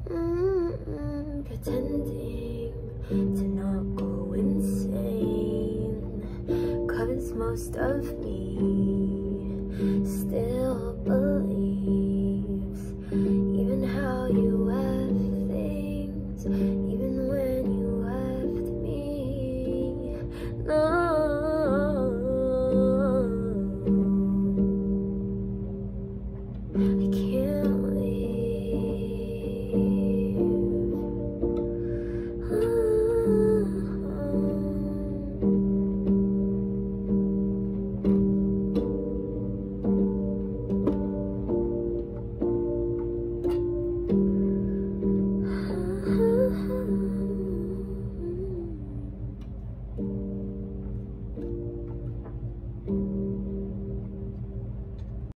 Pretending to not go insane, 'cause most of me still believes even how you act